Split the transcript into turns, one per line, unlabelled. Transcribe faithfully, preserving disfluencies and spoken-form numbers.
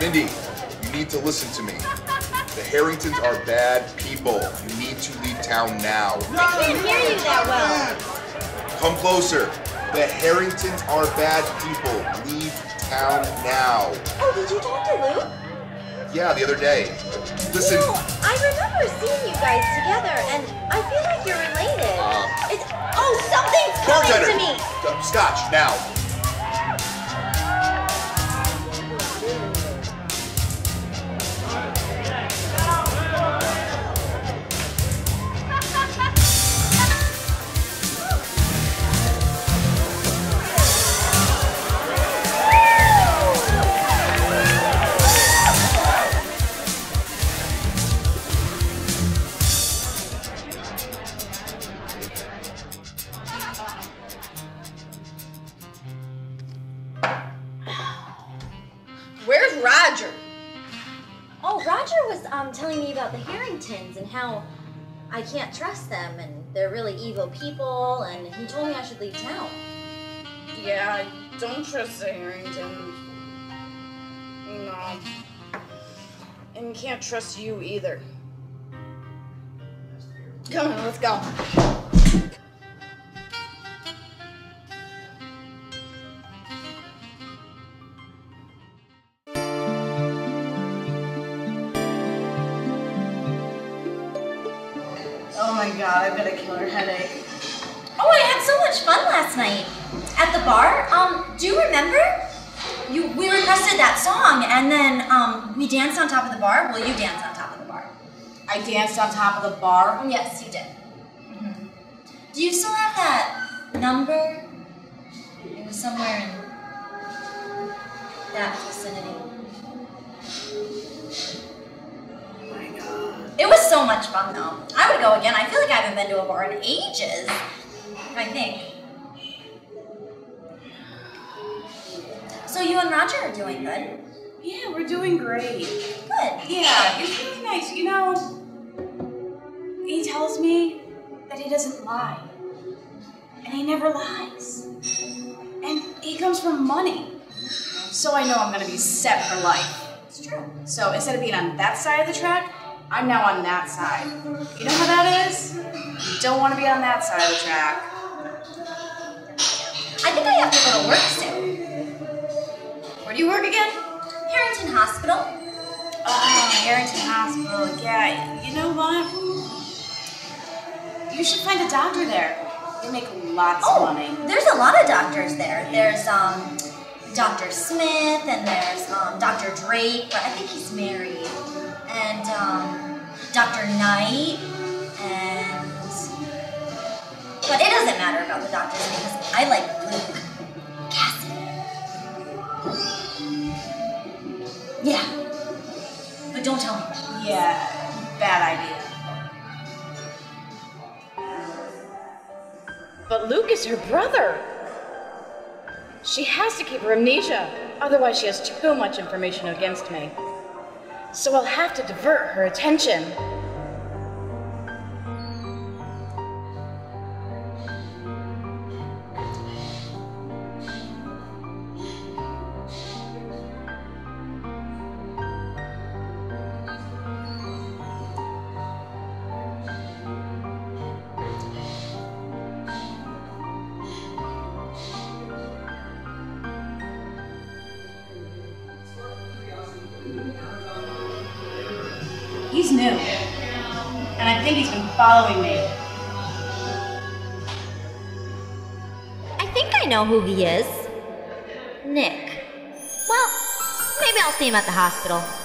Mindy, you need to listen to me. The Harringtons are bad people. You need to leave town now.
I can't hear you that well.
Come closer. The Harringtons are bad people. Leave town now.
Oh, did you talk to Luke?
Yeah, the other day. Listen.
No, I remember seeing you guys together, and I feel like you're related.
Uh,
it's, oh, something's coming
bartender.
to me.
Uh, Scotch, now.
Where's Roger? Oh, Roger was um, telling me about the Harringtons and how I can't trust them and they're really evil people, and he told me I should leave town.
Yeah, I don't trust the Harringtons. No. And can't trust you either. Come on, let's go. Oh my god, I've got a killer headache.
Oh, I had so much fun last night at the bar. Um, do you remember? You we requested that song, and then um, we danced on top of the bar. Well, you danced on top of the bar.
I danced on top of the bar?
Yes, you did. Mm-hmm. Do you still have that number? It was somewhere in that vicinity. It was so much fun, though. I would go again. I feel like I haven't been to a bar in ages, I think. So you and Roger are doing good?
Yeah, we're doing great.
Good.
Yeah, it's really nice. You know, he tells me that he doesn't lie. And he never lies. And he comes from money. So I know I'm going to be set for life.
It's true.
So instead of being on that side of the track, I'm now on that side. You know how that is? You don't want to be on that side of the track.
I think I have to go to work soon.
Where do you work again?
Harrington Hospital.
Oh, Harrington Hospital. Yeah, you know what? You should find a doctor there. They make lots
Oh,
of money.
there's a lot of doctors there. There's um, Doctor Smith, and there's um, Doctor Drake, but I think he's married. And um, Doctor Knight, and... But it doesn't matter about the doctors because I like Luke. Cassidy. Yeah. But don't tell me.
Yeah, bad idea. But Luke is her brother. She has to keep her amnesia, otherwise she has too much information against me. So I'll have to divert her attention. He's new, and I think he's been following me.
I think I know who he is. Nick. Well, maybe I'll see him at the hospital.